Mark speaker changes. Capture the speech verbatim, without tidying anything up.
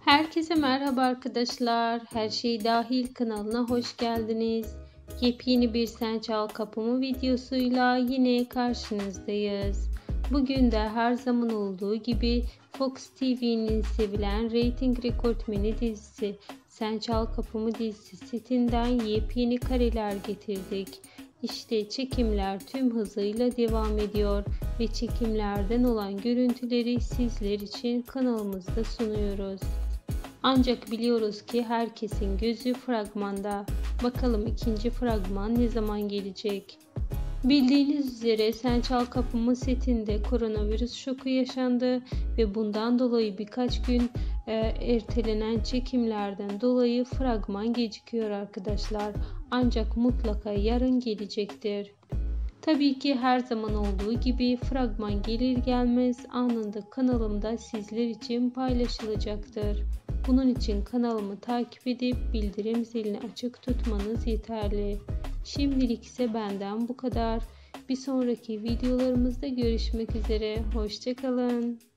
Speaker 1: Herkese merhaba arkadaşlar. Her Şey Dahil kanalına hoş geldiniz. Yepyeni bir Sen Çal Kapımı videosuyla yine karşınızdayız. Bugün de her zaman olduğu gibi Fox T V'nin sevilen reyting rekortmeni dizisi Sen Çal Kapımı dizisi setinden yepyeni kareler getirdik. İşte çekimler tüm hızıyla devam ediyor ve çekimlerden olan görüntüleri sizler için kanalımızda sunuyoruz. Ancak biliyoruz ki herkesin gözü fragmanda. Bakalım ikinci fragman ne zaman gelecek? Bildiğiniz üzere Sen Çal Kapımı setinde koronavirüs şoku yaşandı ve bundan dolayı birkaç gün e, ertelenen çekimlerden dolayı fragman gecikiyor arkadaşlar. Ancak mutlaka yarın gelecektir. Tabii ki her zaman olduğu gibi fragman gelir gelmez anında kanalımda sizler için paylaşılacaktır. Bunun için kanalımı takip edip bildirim zilini açık tutmanız yeterli. Şimdilik ise benden bu kadar. Bir sonraki videolarımızda görüşmek üzere. Hoşça kalın.